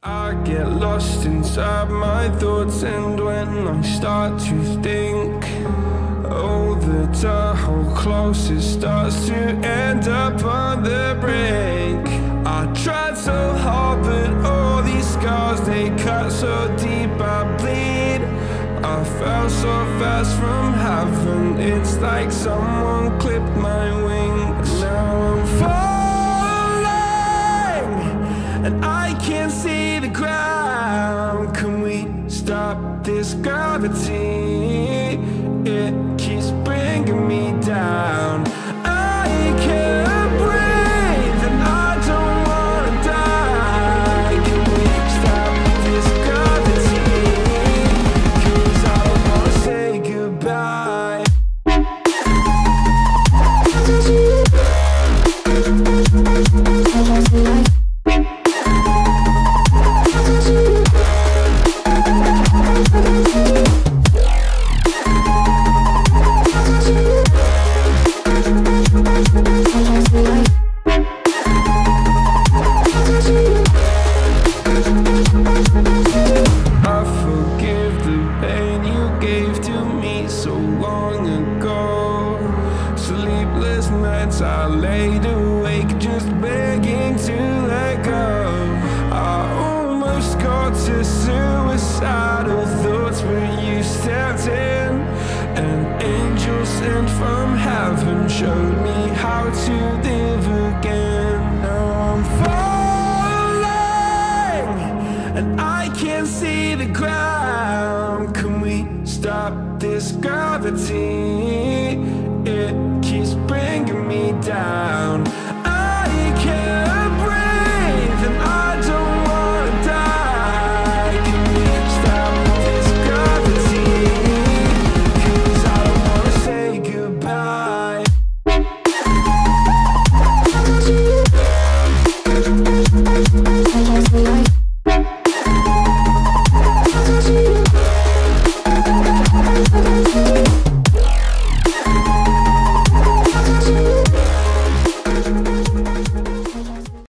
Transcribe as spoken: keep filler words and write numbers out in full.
I get lost inside my thoughts, and when I start to think, oh, the tunnel closest starts to end up on the brink. I tried so hard, but all these scars, they cut so deep I bleed. I fell so fast from heaven, it's like someone clipped my wings. Now I'm falling, and I can't see the ground. Can we stop this gravity? It keeps bringing me down. I can't breathe, and I don't wanna die. Can we stop this gravity? 'Cause I don't wanna say goodbye. I laid awake just begging to let go. I almost got to suicidal thoughts, but you stepped in. An angel sent from heaven showed me how to live again. Now I'm falling, and I can't see the ground. Can we stop this gravity? It keeps bringing me down.